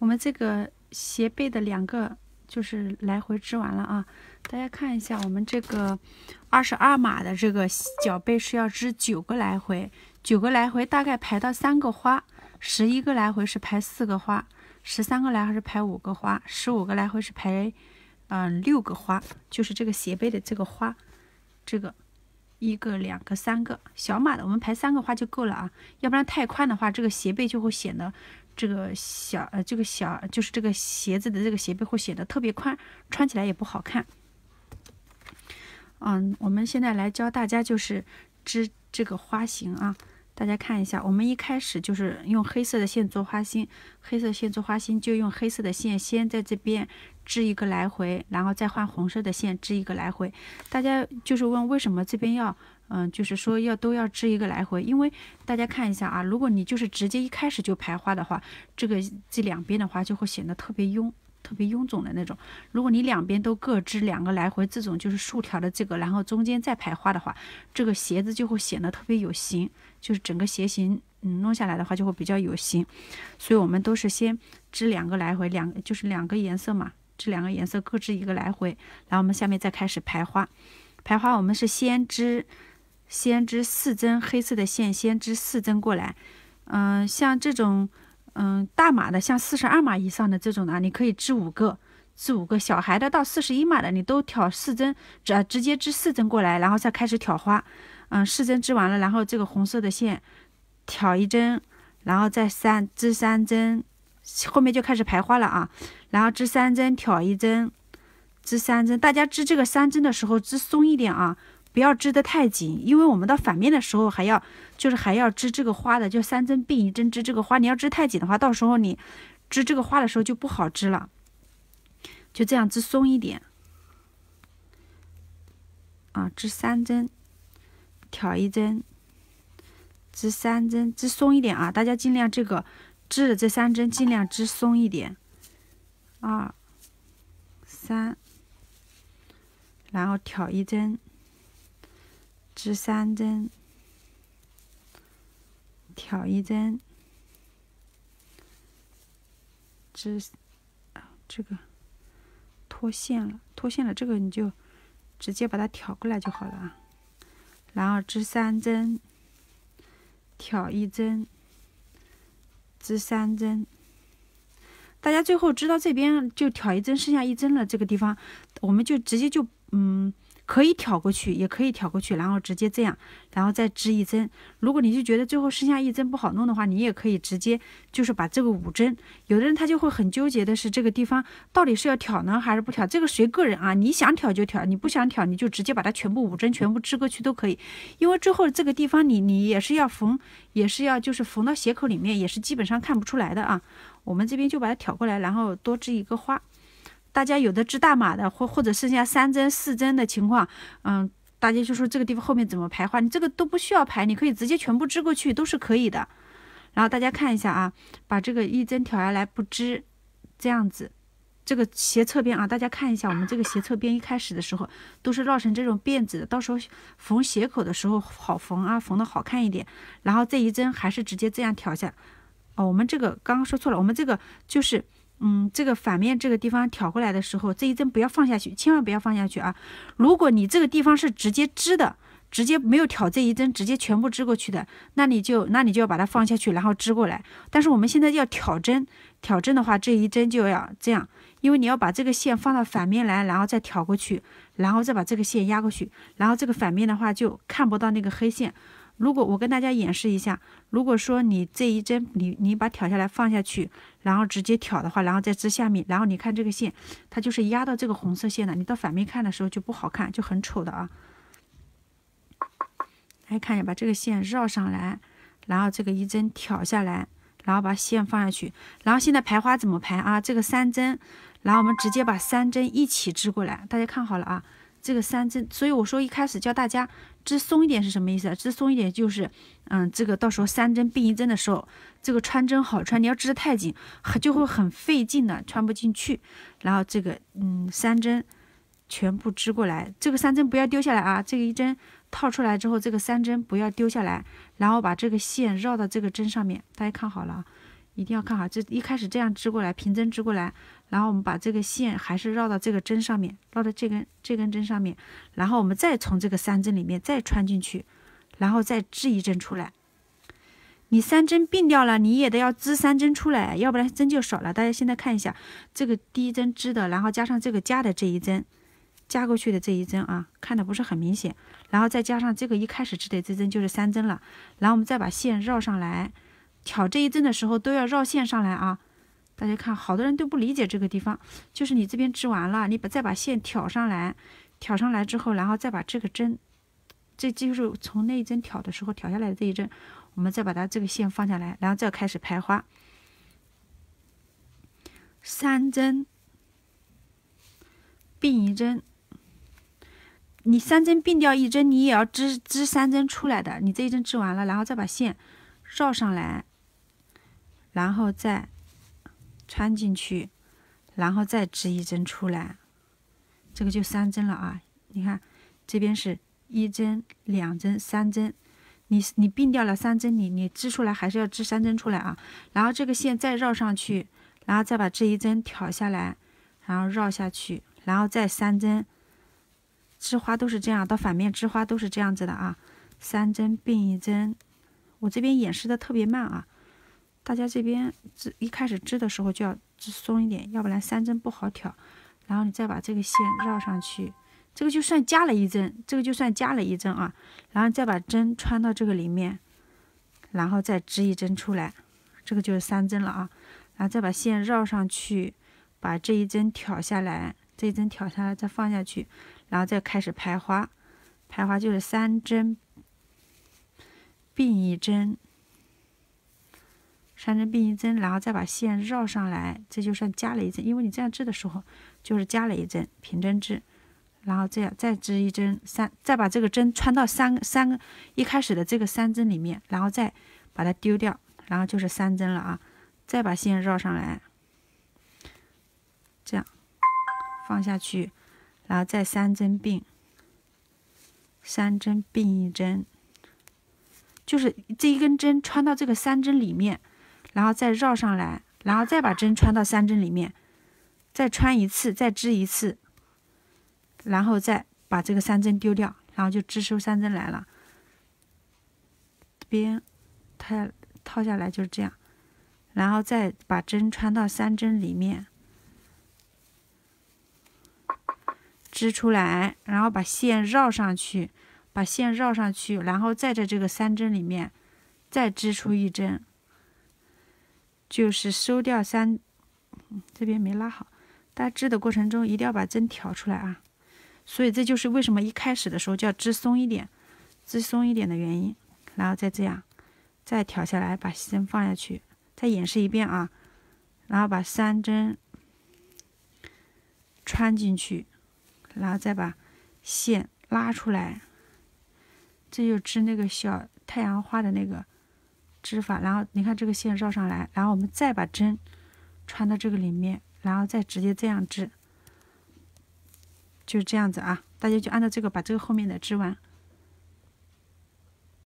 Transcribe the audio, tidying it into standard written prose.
我们这个斜背的两个就是来回织完了啊。大家看一下，我们这个22码的这个脚背是要织9个来回，9个来回大概排到3个花，11个来回是排4个花，13个来回是排5个花，15个来回是排6个花，就是这个斜背的这个花，这个1个、2个、3个，小码的我们排3个花就够了啊，要不然太宽的话，这个斜背就会显得这个小就是这个鞋子的这个斜背会显得特别宽，穿起来也不好看。我们现在来教大家就是织这个花型啊。大家看一下，我们一开始就是用黑色的线做花心，黑色线做花心就用黑色的线先在这边织一个来回，然后再换红色的线织一个来回。大家就是问为什么这边要就是说都要织一个来回，因为大家看一下啊，如果你就是直接一开始就排花的话，这两边的话就会显得特别臃肿的那种。如果你两边都各织2个来回，这种就是竖条的这个，然后中间再排花的话，这个鞋子就会显得特别有型，就是整个鞋型弄下来的话就会比较有型。所以我们都是先织2个来回，就是2个颜色嘛，织2个颜色各织1个来回，然后我们下面再开始排花。排花我们是先织4针黑色的线，先织4针过来。像这种大码的，像42码以上的这种呢，你可以织5个，小孩的到41码的你都挑4针，直接织4针过来，然后再开始挑花。4针织完了，然后这个红色的线挑1针，然后再织3针，后面就开始排花了啊。然后织3针，挑1针，织3针。大家织这个3针的时候织松一点啊，不要织得太紧，因为我们到反面的时候还要织这个花的，就3针并1针织这个花。你要织太紧的话，到时候你织这个花的时候就不好织了，就这样织松一点啊。织3针，挑1针，织3针，织松一点啊。大家尽量这个织的这3针尽量织松一点，2、3，然后挑1针，织3针，挑1针，织这个脱线了，这个你就直接把它挑过来就好了啊。然后织3针，挑1针，织3针。大家最后织到这边就挑1针，剩下1针了，这个地方我们就直接就可以挑过去，也可以挑过去，然后直接这样，然后再织1针。如果你就觉得最后剩下1针不好弄的话，你也可以直接就是把这个5针。有的人他就会很纠结的是这个地方到底是要挑呢还是不挑，这个随个人啊，你想挑就挑，你不想挑你就直接把它全部5针全部织过去都可以。因为最后这个地方你也是要缝，也是要就是缝到鞋口里面，也是基本上看不出来的啊。我们这边就把它挑过来，然后多织1个花。大家有的织大码的，或者剩下3针4针的情况，大家就说这个地方后面怎么排花，你这个都不需要排，你可以直接全部织过去都是可以的。然后大家看一下啊，把这个1针挑下来不织，这样子，这个斜侧边啊，大家看一下，我们这个斜侧边一开始的时候都是绕成这种辫子的，到时候缝鞋口的时候好缝啊，缝的好看一点。然后这1针还是直接这样挑下。我们这个刚刚说错了，我们这个就是这个反面这个地方挑过来的时候，这1针不要放下去，千万不要放下去啊！如果你这个地方是直接织的，直接没有挑这1针，直接全部织过去的，那你就要把它放下去，然后织过来。但是我们现在要挑针的话，这1针就要这样，因为你要把这个线放到反面来，然后再挑过去，然后再把这个线压过去，然后这个反面的话就看不到那个黑线。如果我跟大家演示一下，如果说你这1针你把挑下来放下去，然后直接挑的话，然后再织下面，然后你看这个线它就是压到这个红色线的，你到反面看的时候就不好看，就很丑的啊。来看一下，把这个线绕上来，然后这个1针挑下来，然后把线放下去。然后现在排花怎么排啊？这个3针，然后我们直接把3针一起织过来，大家看好了啊，这个3针。所以我说一开始教大家织松一点是什么意思啊？织松一点就是这个到时候3针并1针的时候，这个穿针好穿，你要织得太紧就会很费劲的，穿不进去。然后这个3针全部织过来，这个3针不要丢下来啊，这个1针套出来之后，这个3针不要丢下来，然后把这个线绕到这个针上面，大家看好了啊， 一定要看好，这一开始这样织过来，平针织过来，然后我们把这个线还是绕到这个针上面，绕到这根针上面，然后我们再从这个3针里面再穿进去，然后再织一针出来。你3针并掉了，你也得要织3针出来，要不然针就少了。大家现在看一下，这个第一针织的，然后加上这个加的这一针，加过去的这一针啊，看的不是很明显，然后再加上这个一开始织的这针就是3针了，然后我们再把线绕上来。挑这一针的时候都要绕线上来啊！大家看，好多人都不理解这个地方，就是你这边织完了，你再把线挑上来，挑上来之后，然后再把这个针，这就是从那一针挑的时候挑下来的这一针，我们再把它这个线放下来，然后再开始排花。3针并一针，你3针并掉一针，你也要织3针出来的。你这一针织完了，然后再把线绕上来。然后再穿进去，然后再织一针出来，这个就3针了啊！你看这边是1针、2针、3针，你并掉了3针，你织出来还是要织3针出来啊！然后这个线再绕上去，然后再把这一针挑下来，然后绕下去，然后再3针，织花都是这样，到反面织花都是这样子的啊！3针并一针，我这边演示的特别慢啊。大家这边一开始织的时候就要织松一点，要不然3针不好挑。然后你再把这个线绕上去，这个就算加了一针，这个就算加了一针啊。然后再把针穿到这个里面，然后再织一针出来，这个就是3针了啊。然后再把线绕上去，把这一针挑下来，这一针挑下来再放下去，然后再开始排花。排花就是3针并一针。3针并一针，然后再把线绕上来，这就算加了一针，因为你这样织的时候就是加了一针平针织，然后这样再织一针再把这个针穿到一开始的这个3针里面，然后再把它丢掉，然后就是3针了啊。再把线绕上来，这样放下去，然后再3针并，3针并一针，就是这一根针穿到这个3针里面。然后再绕上来，然后再把针穿到3针里面，再穿一次，再织一次，然后再把这个3针丢掉，然后就织出3针来了。这边套下来就是这样，然后再把针穿到3针里面，织出来，然后把线绕上去，然后再在这个3针里面再织出一针。就是收掉这边没拉好，大家织的过程中一定要把针挑出来啊。所以这就是为什么一开始的时候就要织松一点的原因。然后再这样，再挑下来，把针放下去，再演示一遍啊。然后把3针穿进去，然后再把线拉出来，这就织那个小太阳花的那个织法。然后你看这个线绕上来，然后我们再把针穿到这个里面，然后再直接这样织，就是这样子啊。大家就按照这个把这个后面的织完。